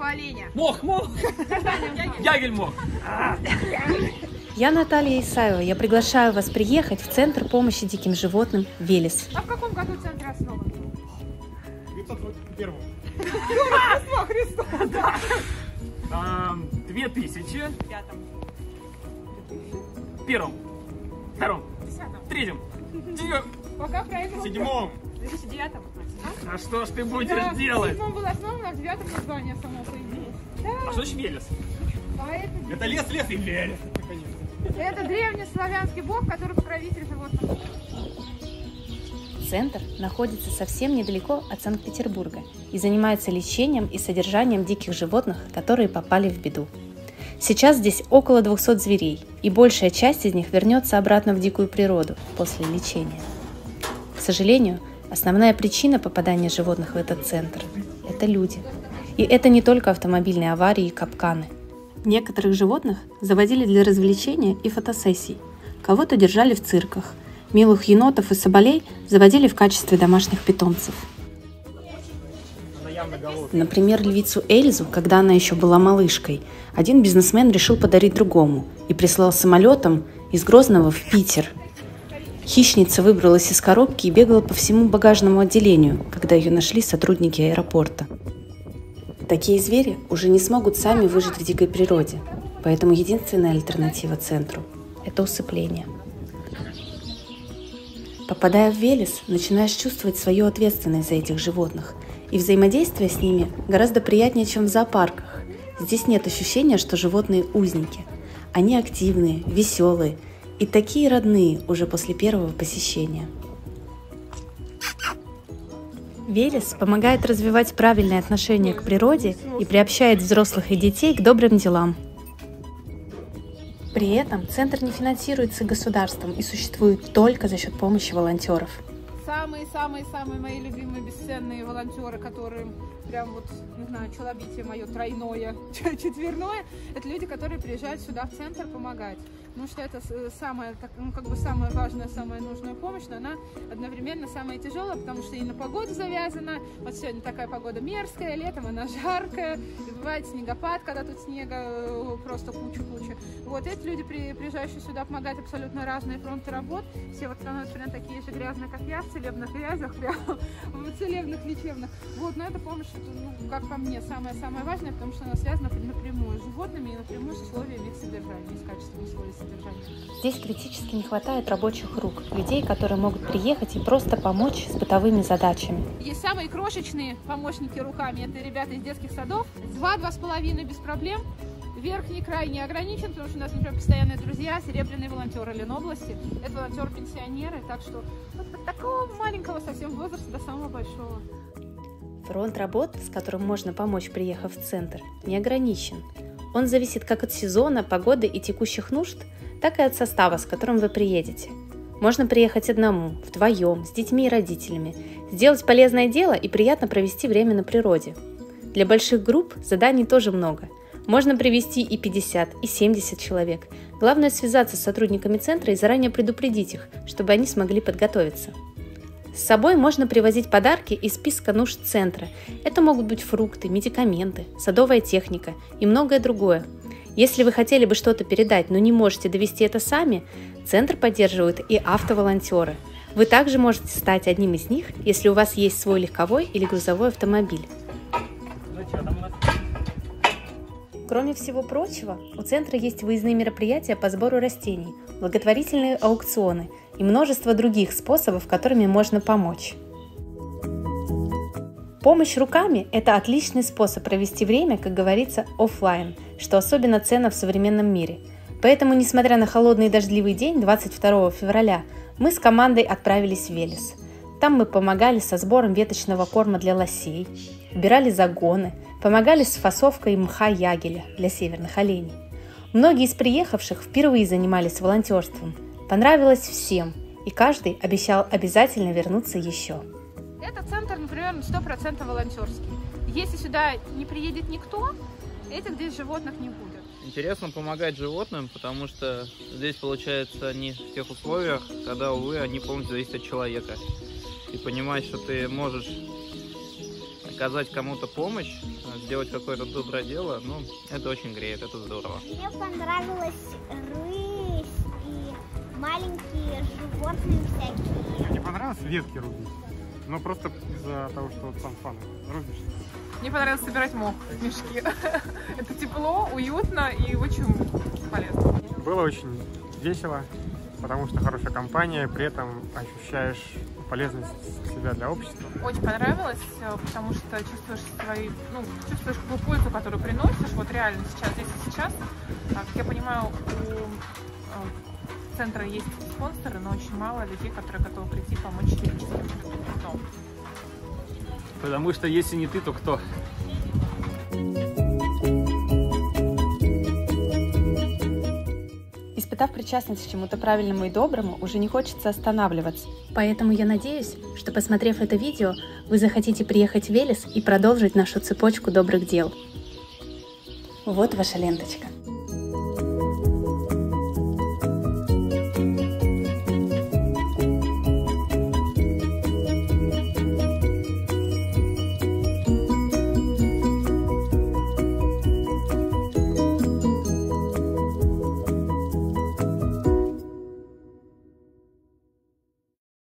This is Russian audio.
оленя. Мох! Ягель мох! Я Наталья Исаева. Я приглашаю вас приехать в Центр помощи диким животным «Велес». А в каком году центр основан? 941. Рождество Христова, да. 2000. Первом. Втором. Третьем. Пока правильно. 7-м. В 2009-м. А что ж ты будешь Да, делать? В 7-м был основан, а в 9-м название само появилось. Да. А что значит Велес? Поэтому... Это лес и Велес. Это древний славянский бог, который покровитель животных. Центр находится совсем недалеко от Санкт-Петербурга и занимается лечением и содержанием диких животных, которые попали в беду. Сейчас здесь около 200 зверей, и большая часть из них вернется обратно в дикую природу после лечения. К сожалению, основная причина попадания животных в этот центр – это люди. И это не только автомобильные аварии и капканы. Некоторых животных заводили для развлечения и фотосессий, кого-то держали в цирках, милых енотов и соболей заводили в качестве домашних питомцев. Например, львицу Эльзу, когда она еще была малышкой, один бизнесмен решил подарить другому и прислал самолетом из Грозного в Питер. Хищница выбралась из коробки и бегала по всему багажному отделению, когда ее нашли сотрудники аэропорта. Такие звери уже не смогут сами выжить в дикой природе, поэтому единственная альтернатива центру – это усыпление. Попадая в Велес, начинаешь чувствовать свою ответственность за этих животных, и взаимодействие с ними гораздо приятнее, чем в зоопарках. Здесь нет ощущения, что животные узники. Они активные, веселые и такие родные уже после первого посещения. Велес помогает развивать правильное отношение к природе и приобщает взрослых и детей к добрым делам. При этом центр не финансируется государством и существует только за счет помощи волонтеров. Самые мои любимые бесценные волонтеры, которые прям вот, не знаю, челобитие мое тройное, четверное, это люди, которые приезжают сюда в центр помогать. Потому что это самая важная, самая нужная помощь, но она одновременно самая тяжелая, потому что и на погоду завязана. Вот сегодня такая погода мерзкая, летом она жаркая, и бывает снегопад, когда тут снега просто куча. Вот эти люди, приезжающие сюда помогать, абсолютно разные фронты работ. Все вот становятся прям такие же грязные, как я, в целебных грязях, прям в целебных, лечебных. Вот, но эта помощь, как по мне, самая важная, потому что она связана напрямую с животными и напрямую с условиями их содержания, с качеством условий содержания. Здесь критически не хватает рабочих рук, людей, которые могут приехать и просто помочь с бытовыми задачами. Есть самые крошечные помощники руками, это ребята из детских садов, 2-2,5 без проблем. Верхний край не ограничен, потому что у нас, например, постоянные друзья, серебряные волонтеры Ленобласти. Это волонтеры-пенсионеры, так что вот от такого маленького совсем возраста до самого большого. Фронт работ, с которым можно помочь, приехав в центр, не ограничен. Он зависит как от сезона, погоды и текущих нужд, так и от состава, с которым вы приедете. Можно приехать одному, вдвоем, с детьми и родителями, сделать полезное дело и приятно провести время на природе. Для больших групп заданий тоже много. Можно привести и 50, и 70 человек. Главное связаться с сотрудниками центра и заранее предупредить их, чтобы они смогли подготовиться. С собой можно привозить подарки из списка нужд центра. Это могут быть фрукты, медикаменты, садовая техника и многое другое. Если вы хотели бы что-то передать, но не можете довести это сами, центр поддерживают и автоволонтеры. Вы также можете стать одним из них, если у вас есть свой легковой или грузовой автомобиль. Кроме всего прочего, у центра есть выездные мероприятия по сбору растений, благотворительные аукционы и множество других способов, которыми можно помочь. Помощь руками – это отличный способ провести время, как говорится, офлайн, что особенно ценно в современном мире. Поэтому, несмотря на холодный и дождливый день 22 февраля, мы с командой отправились в Велес. Там мы помогали со сбором веточного корма для лосей, убирали загоны, помогали с фасовкой мха ягеля для северных оленей. Многие из приехавших впервые занимались волонтерством. Понравилось всем, и каждый обещал обязательно вернуться еще. Этот центр, например, 100% волонтерский. Если сюда не приедет никто, этих здесь животных не будет. Интересно помогать животным, потому что здесь, получается, они в тех условиях, когда, увы, они полностью зависят от человека. И понимать, что ты можешь оказать кому-то помощь, делать какое-то доброе дело, ну, это очень греет, это здорово. Мне понравилась рысь и маленькие животные всякие. Мне понравилось ветки рубить, но просто из-за того, что вот сам фан рубишь. Мне понравилось собирать мох в мешки. Это тепло, уютно и очень полезно. Было очень весело, потому что хорошая компания, при этом ощущаешь полезность себя для общества. Очень понравилось, потому что чувствуешь чувствуешь ту пользу, которую приносишь, вот реально сейчас, здесь и сейчас. Как я понимаю, у центра есть спонсоры, но очень мало людей, которые готовы прийти помочь техническим людям. Потому что если не ты, то кто? Испытав причастность к чему-то правильному и доброму, уже не хочется останавливаться. Поэтому я надеюсь, что, посмотрев это видео, вы захотите приехать в Велес и продолжить нашу цепочку добрых дел. Вот ваша ленточка.